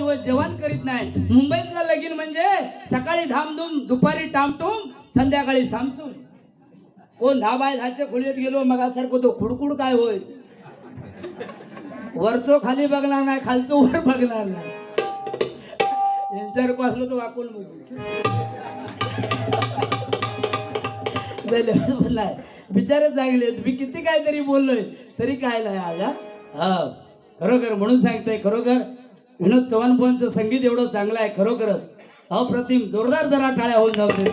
दिवस जेवण करीत नाही. मुंबईतला लगीन म्हणजे सकाळी धामधूम, दुपारी टामटूम, संध्याकाळी सामसूम. कोण 10 बाय 10च्या खोलीत गेलो मगासारखं तो खुडकुड काय होय. वरचो खाली बघणार नाही, खालचो वर बघणार नाही. यांच्यावर असलो तो वाकून बोललाय बिचारे जागले. मी किती काहीतरी बोललोय तरी काय नाही आज. हा खरोखर म्हणून सांगतोय, खरोखर विनोद चव्हाण बुवांचं संगीत एवढं चांगलं आहे, खरोखरच अप्रतिम. जोरदार जरा टाळ्या होऊन जाऊ दे.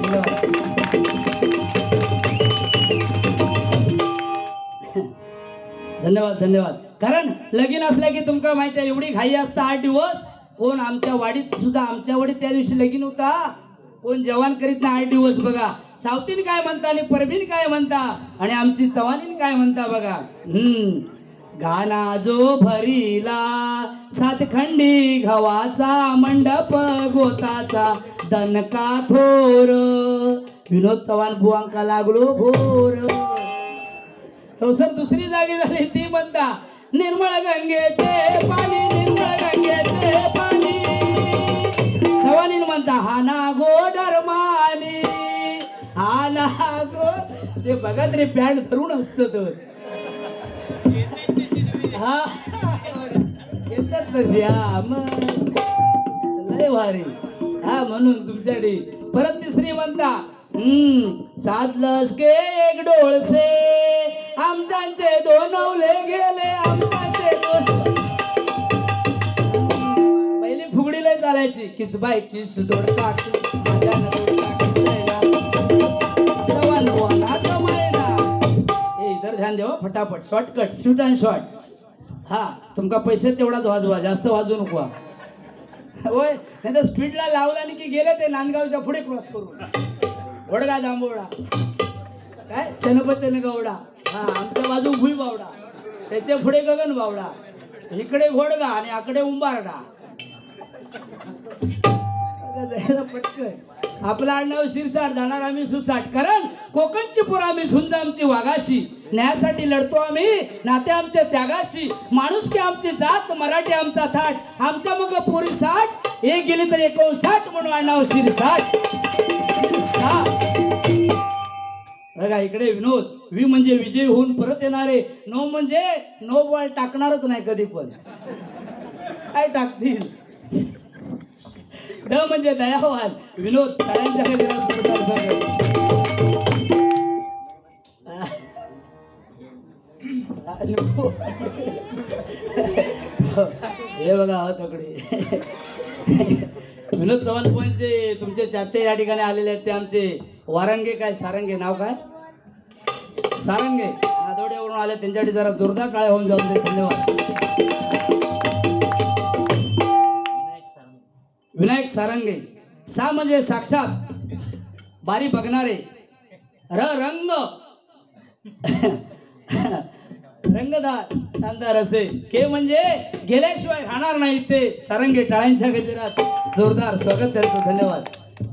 धन्यवाद धन्यवाद. कारण लगीन असल्या की तुमका माहिती आहे एवढी घाई असतं 8 दिवस. कोण आमच्या वाडीत सुद्धा, आमच्या वाडीत त्या दिवशी लगीन होता, कोण जेवण करीत नाही 8 दिवस. बघा सावतीन काय म्हणता आणि परबीन काय म्हणता आणि आमची चव्हाणीन काय म्हणता बघा. गाना जो भरीला 7 खंडी गव्हाचा, मंडप गोताचा, दणका थोर, विनोद चव्हाण बुवांका लागलो भोर. सर दुसरी जागी झाली ती म्हणता निर्मळ गंगेचे पाणी, निर्मळ गंगेचे पाणी. चव्हाणीन म्हणता हाना गो डरमानी, हाना गो. ते बघा तरी पॅन्ट धरून असत तर हा येतात तशी. हा मग लय भारी. हा म्हणून तुमच्याकडे परत तिसरी म्हणता साधलंस के एक डोळसे, आमच्याचे 2 नवले गेले, आमच्याचे 2. पहिली फुगडीला चालायची किस बाय किस तोडका किस माझ्या चव्हाण बुवा कमायला. इधर ध्यान देवा फटाफट, शॉर्टकट, शूट अँड शॉर्ट. हा तुमका पैसे तेवढाच वाजवा, जास्त वाजवू नको होय. नाही तर स्पीडला लावला आणि की गेले ते नांदगावच्या पुढे क्रॉस करून. घोडगा जांभोळा काय चनपचन गवडा. हा आमच्या बाजू भुई बावडा, त्याच्या पुढे गगन बावडा, इकडे घोडगा आणि आकडे उंबारडा. पटकन आपलं आडनाव शिरसाट, जाणार आम्ही सुसाट. कारण कोकणची पोर आम्ही, झुंज आमची वाघाशी, न्यायासाठी लढतो आम्ही, नाते आमच्या त्यागाशी, माणूस की आमची जात, मराठी आमचा थाट, आमच्या मग पोरी 60 एक गेली तर 59 म्हणून आडनाव शिरसाट. बघा इकडे विनोद, वी म्हणजे विजय होऊन परत येणारे, नो म्हणजे नो बॉल टाकणारच नाही कधी पण. काय टाकतील. द म्हणजे दयावान. विनोद टाळ्यांच्या हे बघा हो तकडे. विनोद चव्हाण पोहांचे तुमचे चाहते या ठिकाणी आलेले आहेत. ते आमचे वारंगे काय सारंगे, नाव काय सारंगे, नादवड्यावरून आले. त्यांच्यासाठी जरा जोरदार टाळ्या होऊन जाऊन दे. धन्यवाद. विनायक सारंगे. सा म्हणजे साक्षात बारी बघणारे, र रंग रंगदार शानदार असे, के म्हणजे गेल्याशिवाय राहणार नाही ते सारंगे. टाळ्यांच्या गजरात जोरदार स्वागत त्यांचं. धन्यवाद.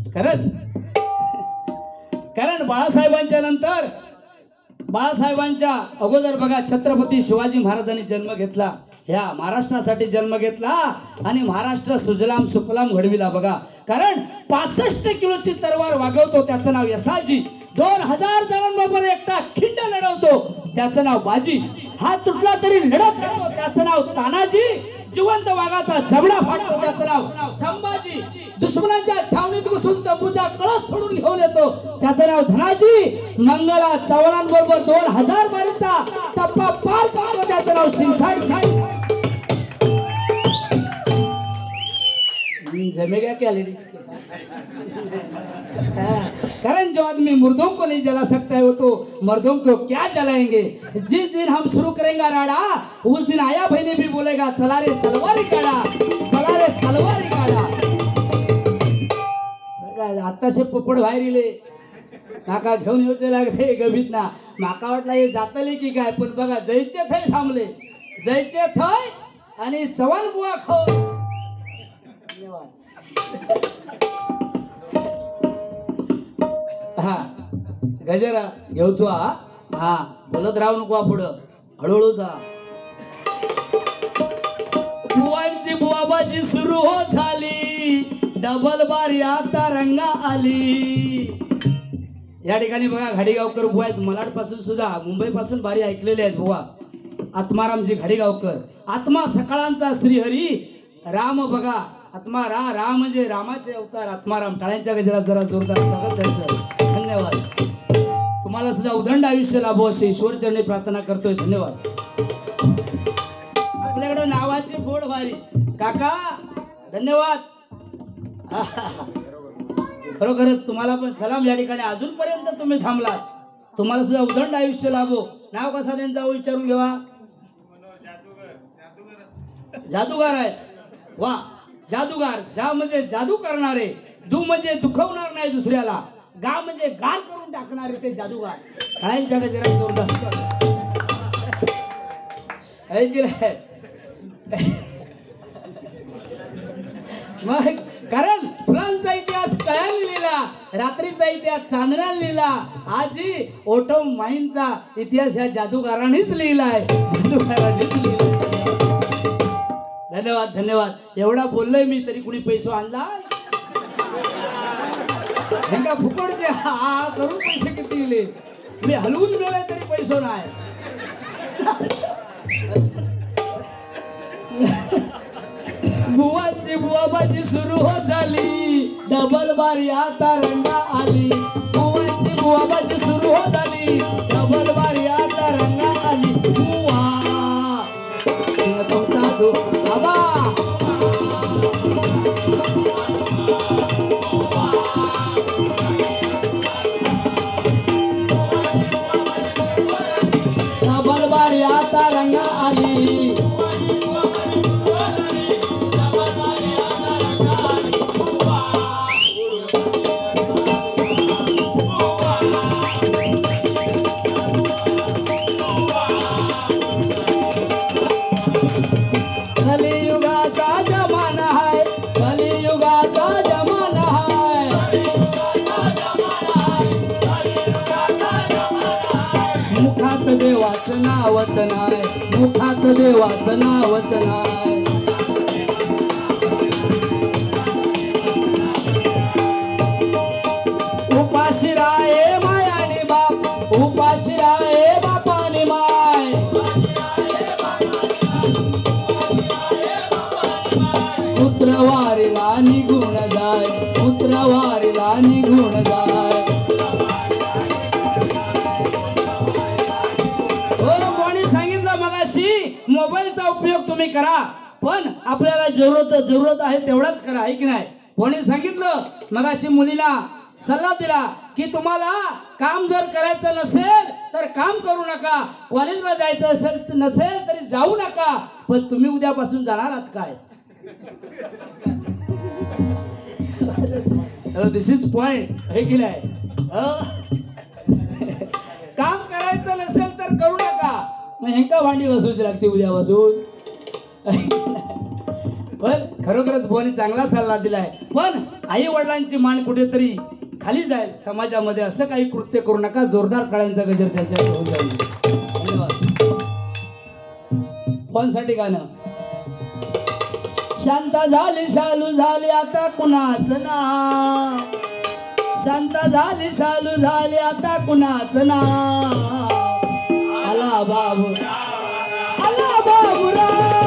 कारण बाळासाहेबांच्या नंतर, बाळासाहेबांच्या अगोदर बघा छत्रपती शिवाजी महाराजांनी जन्म घेतला, ह्या महाराष्ट्रासाठी जन्म घेतला आणि महाराष्ट्र सुजलाम सुफलाम घडविला. बघा कारण 65 किलोची तलवार वागवतो त्याचं नाव यसाजी, 2000 जणांबरोबर एकटा खिंड लढवतो त्याचं नाव बाजी, हात तुटला तरी लढत राहतो त्याचं नाव तानाजी, जिवंत वाघाचा जबडा फाडतो त्याचं नाव संभाजी, दुश्मनाच्या छावणीत घुसून तंबूचा कळस सोडून घेऊन येतो त्याचं नाव धनाजी, मंगला चव्हाणांबरोबर 2000 बारीचा टप्पा पार करतो त्याचं नाव शिरसाट. जमेगा क्या लेडीज के साथ. कारण जो आदमी मुर्दों को नहीं जला सकता है वो तो मर्दों को क्या जलाएंगे. जिस दिन हम शुरू करेंगे राडा उस दिन आया बहने भी बोलेगा चला रे तलवारी काढा, चला रे तलवारी काढा. आताशे पोपट बाहेर इले नाका घेऊन येऊचे लागले गभीत ना. माका वाटला हे जातले की काय, पण बघा जयचे थय थांबले, जयचे थय आणि चव्हाण बुवा खो. हा गजरा घेऊचो. हा बोलत राहू नको पुढं, हळूहळू जा. बुवांची बुवाबाजी सुरू हो डबल बारी आता रंगा आली. या ठिकाणी बघा घाडीगावकर बुवा आहेत. मलाडपासून सुद्धा मुंबईपासून बारी ऐकलेले आहेत बुवा. आत्मारामजी घाडीगावकर. आत्मा सकाळांचा श्रीहरी राम बघा. आत्मा राम म्हणजे रामाचे अवतार आत्माराम. टाळ्यांच्या गजरात जरा जोरदार स्वागत त्यांचं. धन्यवाद. तुम्हाला सुद्धा उदंड आयुष्य लाभो असे ईश्वरचरणी प्रार्थना करतोय. धन्यवाद. आपल्याकडे नावाची गोड वारी काका. धन्यवाद. खरोखरच तुम्हाला पण सलाम. या ठिकाणी अजूनपर्यंत तुम्ही थांबलात. तुम्हाला सुद्धा उदंड आयुष्य लाभो. नाव कसा त्यांचा विचारून घेवा. जादूगार आहे. वा जादूगार. जा म्हणजे जादू करणारे. दू म्हणजे दुखवणार नाही दुसऱ्याला. गा म्हणजे गार करून टाकणारे ते जादूगार. काळ्यांच्या गजरात जोरदार मग कारण फुलांचा इतिहास कळ्याने लिहिला. रात्रीचा इतिहास चांदण्याने लिहिला. आजी ओटम माईंचा इतिहास ह्या जादूगारांनीच लिहिलाय. जादूगारांनीच लिहिलाय. धन्यवाद. धन्यवाद. एवढा बोललोय मी तरी कुणी पैसा आणला का फुकटचे हा करून पैसे किती दिले. मी हलवून गेले तरी पैसा नाही. बुवाची बुवाबाजी सुरू हो झाली. डबल बारी आता रंगा आली. बुवाची बुवाबाजी सुरू हो झाली. डबल बारी आता रंगा आली. बुवा बाबा डबल बारी आता रंगा आली. कलियुगाचा जमाना है. कलियुगाचा जमाना है. मुखात देवाचं नावच नाय. मुखात देवाचं नावच नाय. उपाशी राये मायाने बाप. उपाशी राये बापाने माय. पुत्रवारीला निघून जाय. पुत्रवारीला निघून जाय. हो कोणी सांगितलं मगाशी मोबाईलचा उपयोग तुम्ही करा पण आपल्याला जरूरत आहे तेवढाच करा. आहे की नाही. कोणी सांगितलं मगाशी मुलीला सल्ला दिला की तुम्हाला काम जर करायचं नसेल तर काम करू नका. कॉलेजला जायचं असेल नसेल तरी जाऊ नका. पण तुम्ही उद्यापासून जाणार आहात काय. This is point. आहे की नाही. काम करायचं नसेल तर करू नका. मग हेंका भांडी बसूची लागते उद्यापासून. पण खरोखरच बुवानी चांगला सल्ला दिलाय. पण आई वडिलांची मान कुठेतरी खाली जाईल समाजामध्ये. असं काही कृत्य करू नका. जोरदार काळ्यांचा गजर त्यांच्या होऊन जाईल. धन्यवाद. कोणसाठी गाणं. शांत झाली शालू झाली आता कुणाच ना. शांत झाली शालू झाली आता कुणाच ना. आला बाबू आला बाबूरा.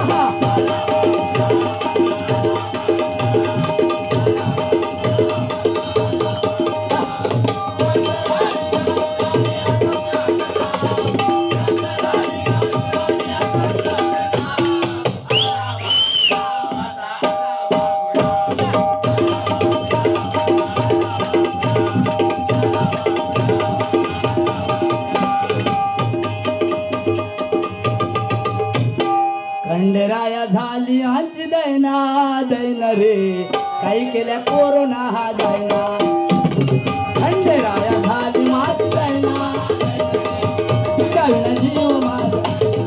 खंडेराया झाली आमची दैना दैना रे. काही केल्या कोरोना हा दैना. खंडेराया झाली माझी दैना. तुझ्या विना जीव माझा.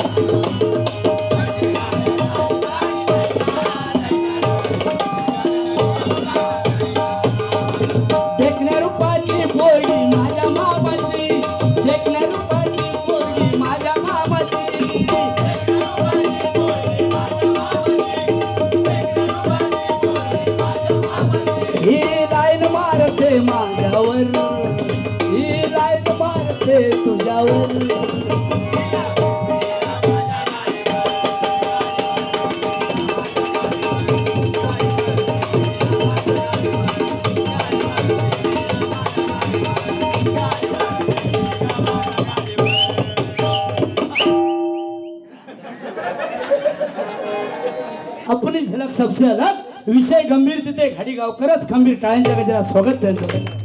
देखण्या रूपाची पोरगी माझ्या मामाची. देखण्या रूपाची पोरगी माझ्या मामाची. सबसे अलग विषय गंभीर तिथे घाडी गावकरच खंबीर टाळ्यांच्या गजरात स्वागत त्यांचं.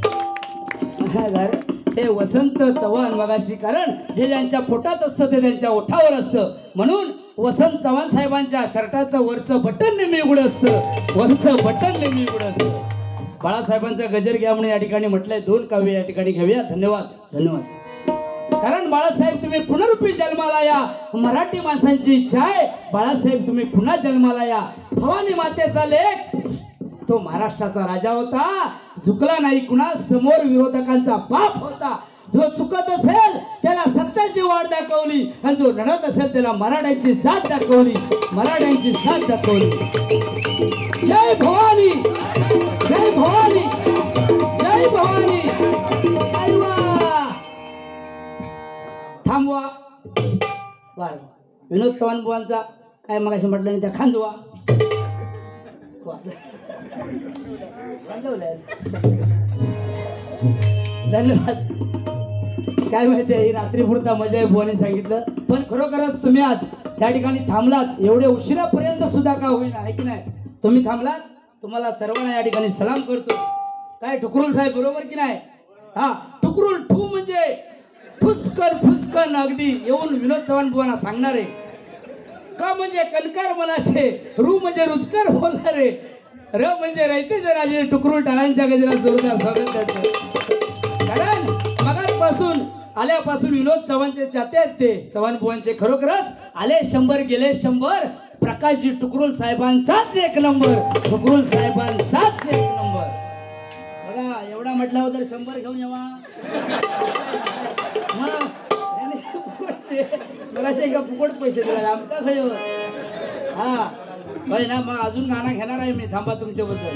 ते वसंत चव्हाण मगाशी, कारण जे ज्यांच्या पोटात असतं ते त्यांच्या ओठावर असतं, म्हणून वसंत चव्हाण साहेबांच्या शर्टाचं वरचं बटन नेहमी उघडं असतं, वरचं बटन नेहमी उघडं असतं. बाळासाहेबांचा गजर घ्या म्हणून या ठिकाणी म्हटलंय. 2 काव्य या ठिकाणी घेऊया. धन्यवाद धन्यवाद. कारण बाळासाहेब तुम्ही पुनरुपी जन्माला या, मराठी माणसांची इच्छा आहे बाळासाहेब तुम्ही पुन्हा जन्माला या. भवानी मातेचा लेख तो महाराष्ट्राचा राजा होता, झुकला नाही कुणा समोर, विरोधकांचा बाप होता. जो चुकत असेल त्याला सत्याची वाट दाखवली आणि जो लढत असेल त्याला मराठ्यांची जात दाखवली, मराठ्यांची जात दाखवली. जय भवानी, जय भवानी, जय भवानी. थांबवा. बर विनोद चव्हाण बुवांचा काय मगाशी म्हटलं नाही त्या खांजवा. धन्यवाद. काय माहिती आहे, ही रात्रीपुरता मजा आहे बुवाने सांगितलं, पण खरोखरच तुम्ही आज त्या ठिकाणी थांबलात. एवढे उशिरापर्यंत सुद्धा का होईना, आहे की नाही, तुम्ही थांबलात. तुम्हाला सर्वांना या ठिकाणी सलाम करतो. काय ठुकरुल साहेब बरोबर की नाही? हा, ठुकरुल ठू म्हणजे फुसकन फुसकन अगदी येऊन विनोद चव्हाण बुवांना सांगणार आहे. का म्हणजे कणकार मनाचे, रू म्हणजे रुचकर बोलणारे, र म्हणजे रयते जनाचे, टुकरुल टाळ्यांच्या गजरात जोरदार स्वागत करतो. कारण मगापासून आल्यापासून विनोद चव्हाणचे चाते आहेत ते चव्हाण बुवांचे. खरोखरच आले 100 गेले 100. प्रकाशजी टुकरुल साहेबांचाच 1 नंबर, टुकरुल साहेबांचाच 1 नंबर. बघा एवढा म्हटल्यावर तर 100 घेऊन यावा. मला का फुकट पैसे दिला आमका खळीवर. हा होय ना, मग अजून गाणं घेणार आहे मी, थांबा तुमच्याबद्दल.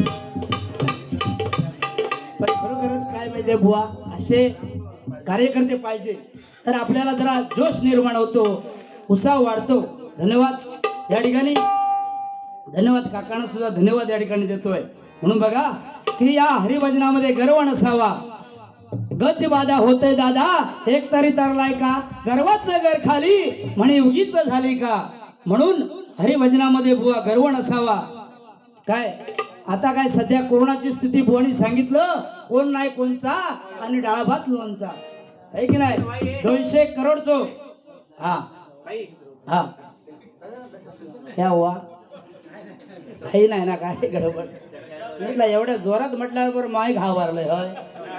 पण खरोखरच काय माहिती आहे बुवा, असे कार्यकर्ते पाहिजे तर आपल्याला जरा जोश निर्माण होतो, उत्साह वाढतो. धन्यवाद या ठिकाणी, धन्यवाद काकांना सुद्धा धन्यवाद या ठिकाणी देतोय. म्हणून बघा की या हरिभजनामध्ये गर्व नसावा, गच बाधा होते दादा, एक तरी तरलाय का, गर्वाचं घर खाली म्हणे उगीच झाली का. म्हणून हरिभजनामध्ये बुवा गर्व नसावा. काय आता काय सध्या कोरोनाची स्थिती बुवानी सांगितलं, कोण नाही कोणचा आणि डाळ भात लोणचा, आहे की नाही. 200 करोडचो. हा हा क्या हुआ, काही नाही ना, काय गडबड म्हटलं एवढ्या जोरात म्हटल्यावर माय घाबरलंय. होय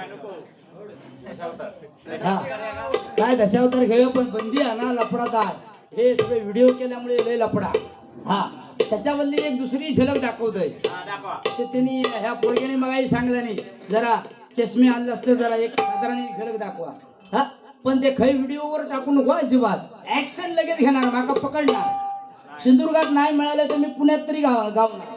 हा काय दशावतार घेऊया, पण बंदी आणा लफडादार, हे सगळे व्हिडिओ केल्यामुळे लय लफडा. हा त्याच्याबद्दल एक दुसरी झलक दाखवतोय ते त्यांनी ह्या पोरग्याने मगाही सांगलं नाही, जरा चष्मे आणलं असतं, जरा एक साधारण एक झलक दाखवा. हा पण ते खै व्हिडिओवर टाकू नको अजिबात, ऍक्शन लगेच घेणार, माका पकडणार. सिंधुदुर्गात नाही मिळालं तर मी पुण्यात तरी गावणार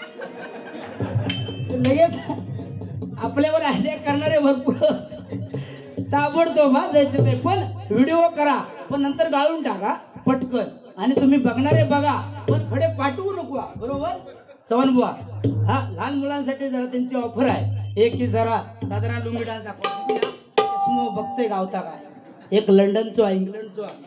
लगेच. आपल्यावर अटॅक करणारे भरपूर ताबडतोब जायचं ते, पण व्हिडिओ करा पण नंतर गाळून टाका पटकन, आणि तुम्ही बघणारे बघा पण खडे पाठवू नको. बरोबर चव्हाण बुवा. हा लहान मुलांसाठी जरा त्यांची ऑफर आहे, एक की जरा साधारण लुंगी डान्स दाखवा. चष्मो बघते गावता काय, एक लंडनचो आहे, इंग्लंडचो आहे.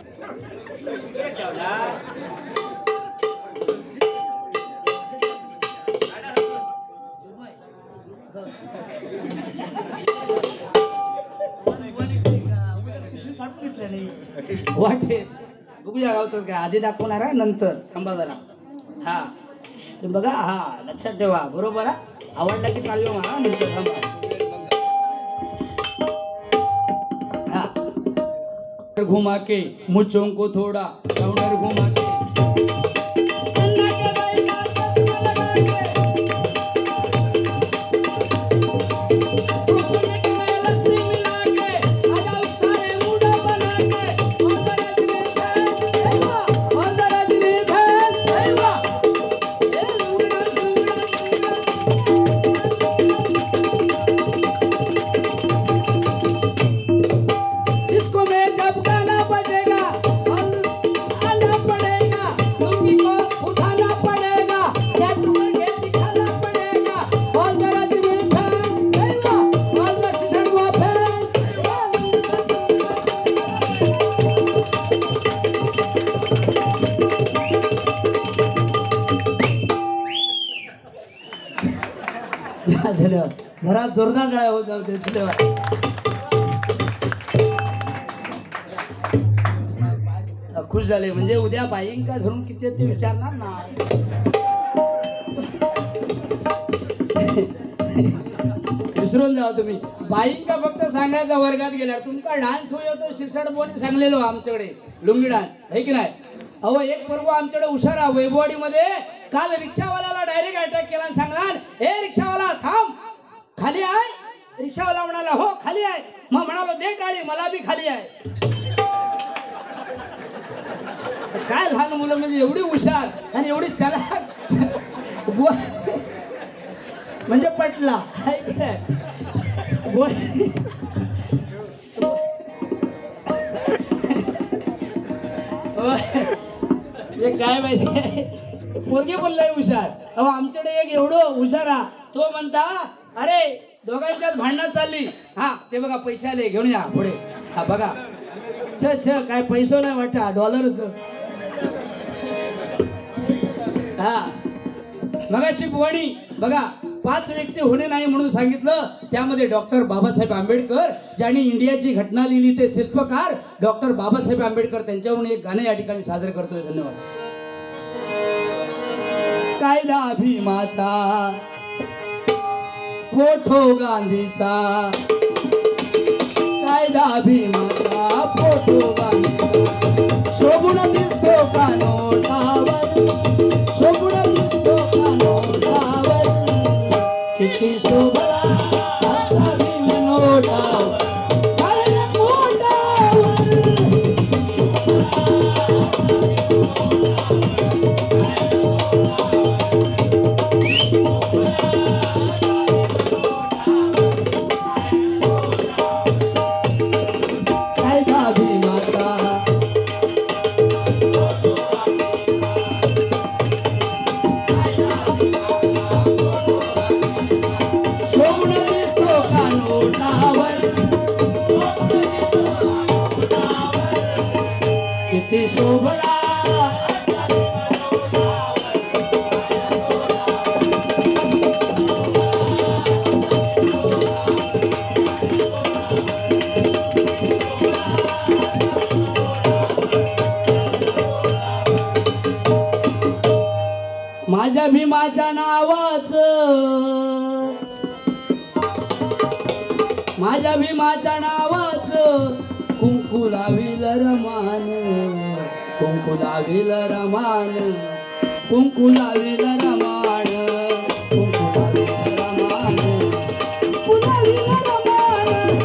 वाटेत बघूया गावतात का, आधी दाखवणार आहे नंतर, थांबा जरा. हा ते बघा, हा लक्षात ठेवा. बरोबर आहे, आवडला की टाळी मारा, नंतर थांबा. हा घुमा के मुझों को थोड़ा काउंटर घुमा के, इसको मैं जब गाना बजेगा आना पड़ेगा. धन्यवाद. जरा जोरदार टाळ्या होत जाऊ दे. धन्यवाद. खुश झाले म्हणजे उद्या बाईंका धरून किती ते विचारणार ना. विसरून जावा तुम्ही. बाईंका फक्त सांगायचा वर्गात गेल्यावर तुमका डान्स होतो शिरसाट बोनी सांगलेलो आमच्याकडे लुंगी डान्स आहे की नाही. अहो एक पर्व आमच्याकडे उशारा वैभववाडी मध्ये काल रिक्षावाल्याला डायरेक्ट अटॅक केला आणि सांगला ए रिक्षावाला थांब खाली आहे. रिक्षावाला म्हणाला हो खाली आहे. मग म्हणालो दे टाळी मला बी खाली आहे. काय लहान मुलं म्हणजे एवढी हुशार आणि एवढी चलाक म्हणजे पटला काय माहिती पोरगे बोललाय हुशार. अहो आमच्याकडे एक एवढं हुशारा तो म्हणता अरे दोघांच्यात भांडणं चालली. हा ते बघा पैसे आले घेऊन या पुढे. हा बघा छ काय पैसो नाही वाटा डॉलरच. हा मगाशी बुवाणी बघा 5 व्यक्ती होणे नाही म्हणून सांगितलं. त्यामध्ये डॉक्टर बाबासाहेब आंबेडकर ज्यांनी इंडियाची घटना लिहिली ते शिल्पकार डॉक्टर बाबासाहेब आंबेडकर त्यांच्यावरून एक गाणं या ठिकाणी सादर करतोय. धन्यवाद. कायदा भीमाचा फोटो गांधीचा कायदा भीमाचा फोटो गांधीचा शोभून दिसतो का नोटावर शोभून दिसतो का नोटावर किती शोभला असता भीम नोटावर साऱ्या नोटावर. किती शोभला माझ्या भीमाच्या नावाचं माझ्या भीमाच्या नावाचं कुंकू लाविल रमान कुंकू लाविल रमान कुंकू लाविल रमान कुंकू लाविल रमान कुंकू लाविल रमान.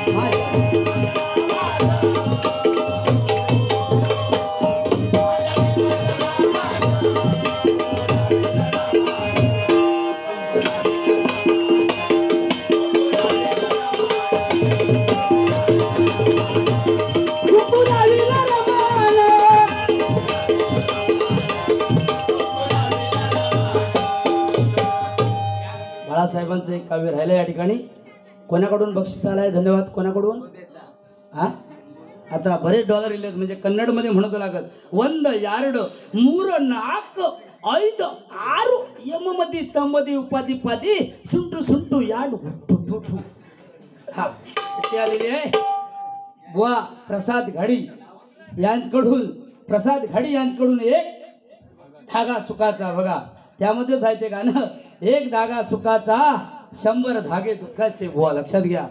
बाळासाहेबांचं एक काव्य राहिलं या ठिकाणी. कोणाकडून बक्षीस आलाय? धन्यवाद. कोणाकडून? हा आता बरेच डॉलर इले म्हणजे कन्नड मध्ये म्हणतो लागत. 1 2 3 4 5 6 यममती तमदी उपाधी पादी सुंटू सुंटू याड ठू ठू ठू. हा चिठ्ठी आलेली आहे बुवा प्रसाद घाडी यांच्याकडून. प्रसाद घाडी यांच्याकडून एक धागा सुखाचा. बघा त्यामध्येच आहे ते गाणं. एक धागा सुखाचा 100 धागे दुःखाचे. बुवा लक्षात घ्या.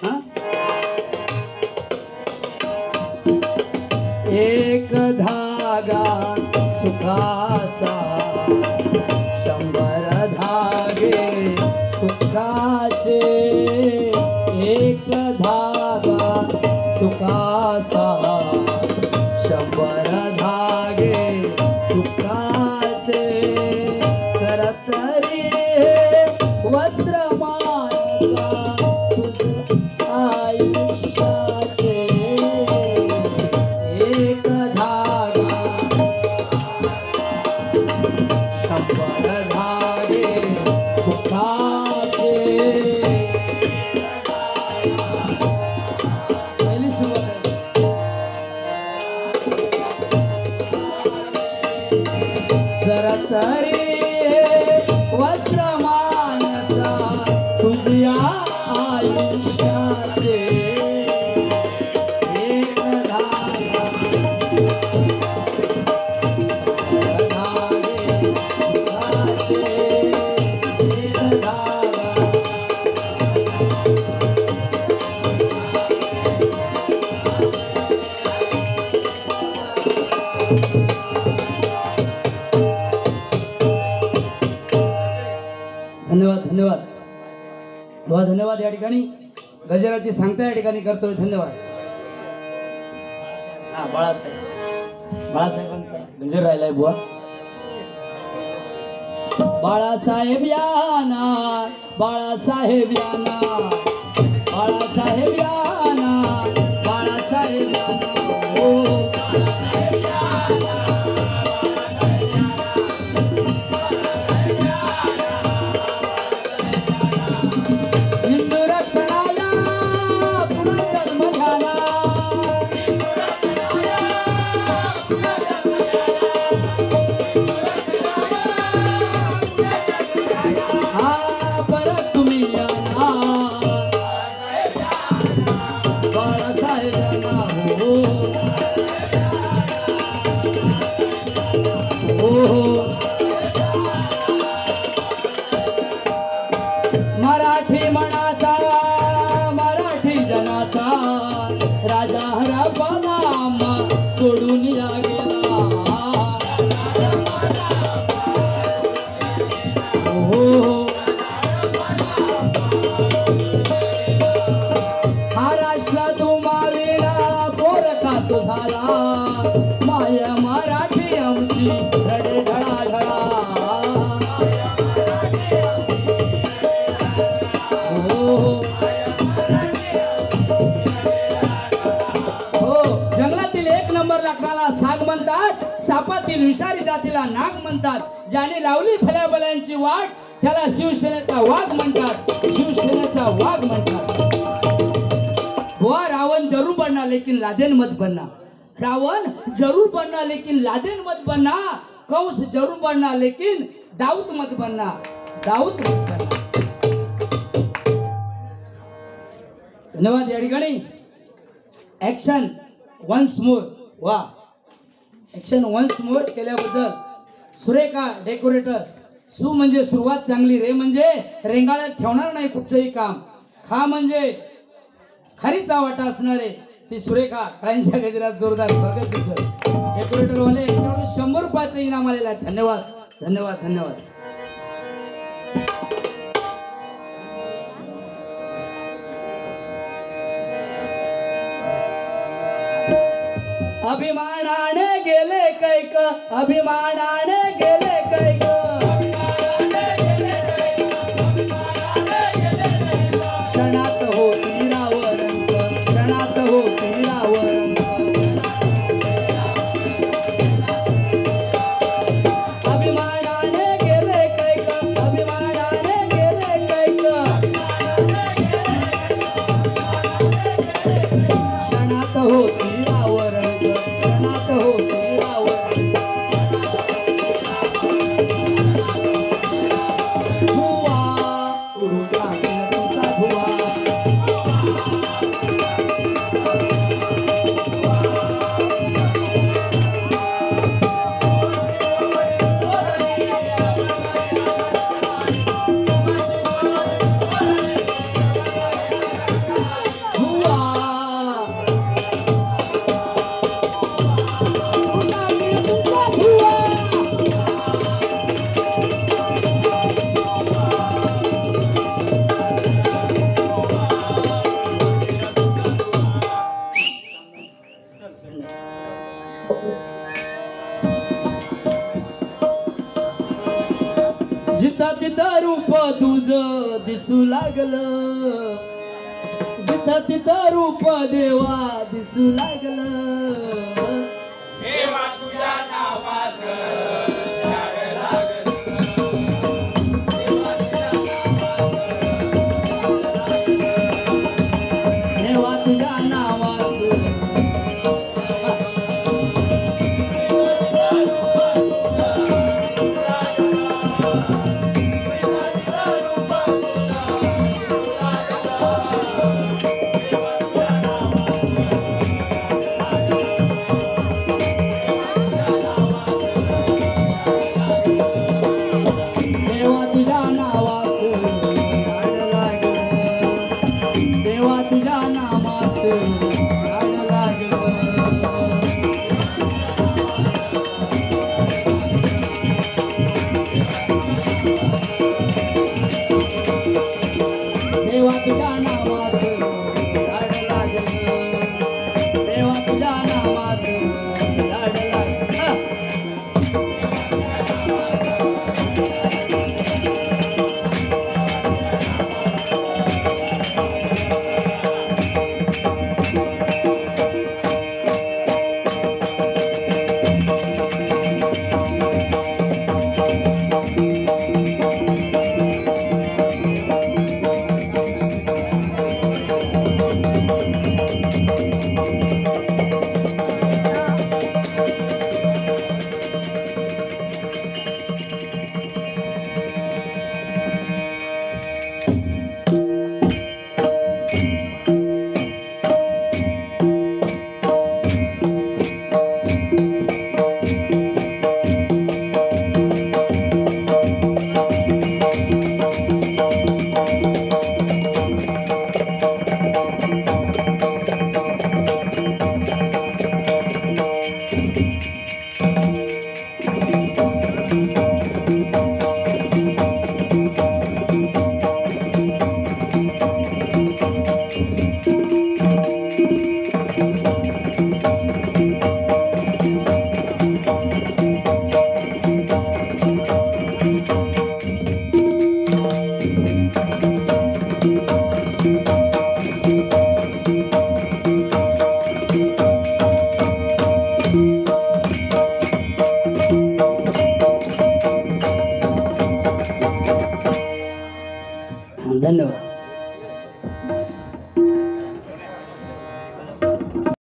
एक धागा सुखाचा 100 धागे दुःखाचे. एक धागा सुखाचा 100 धागे दुःखाचे. सरतरी वस्त्र मानसा आयुष्याचे. एक धागा 100 धागे दुःखाचे. पहिली सुरुवात जरा तरी वस्त्र मानसा धन्यवाद धन्यवाद बुवा, धन्यवाद. या ठिकाणी गजराची सांगता या ठिकाणी करतोय. धन्यवाद. हा बाळासाहेबांचा गजर राहिलाय बुवा. बाळासाहेब याना बाळासाहेब याना बाळासाहेब याना बाळासाहेब याना हो हिंदू रक्षणाला पुन्हा जन्म झाला. हा परत तुम्ही याना बाळासाहेब याना हो हो हो. मराठी मनाचा मराठी जनाचा राजा हरपला सोडून या गेला. हो महाराष्ट्र तुम्हाला पोरका तो झाला माया मराठी आमची रडे ढळा ढळा. हो जंगलातील एक नंबर लाकडाला साग म्हणतात. सापातील विषारी जातीला नाग म्हणतात. ज्याने लावली फल्याबल्यांची वाट त्याला शिवसेनेचा वाघ म्हणतात. शिवसेनेचा वाघ म्हणतात. हुआ रावण जरूर बनना लेकिन लादेन मत बनना. रावण जरूर बनना लेकिन लादेन मत बनना. कंस जरूर बनना लेकिन दाऊद मत बनना. दाऊद मत बनना. धन्यवाद. या ठिकाणी ऍक्शन वन्स मोर. वा ऍक्शन वन्स मोर केल्याबद्दल सुरेखा डेकोरेटर्स. सु म्हणजे सुरुवात चांगली, रे म्हणजे रेंगाळ्यात ठेवणार नाही कुठचंही काम, खा म्हणजे खारीचा वाटा असणारे ती सुरेखा काळ्यांच्या गजरात जोरदार स्वागत तिचं. डेकोरेटर वाले यांच्याकडून 100 रुपयाचं इनाम आलेलं आहे. धन्यवाद धन्यवाद धन्यवाद. अभिमानाने गेले कैक अभिमानाने गेले कैक. क्षणात होती रावरंक क्षणात होती रावरंक. अभिमानाने गेले कैक अभिमानाने गेले कैक. क्षणात होती रावरंक क्षणात होती रावरंक. धुवा उडून टाकला तुमचा धुवा. जिथं तिथं रूप तुझं दिसू लागलं. जिथं तिथं रूप देवा दिसू लागलं. देवा तुझ्या नावाचं झाड लागलं. देवा तुझ्या नावाचं. रे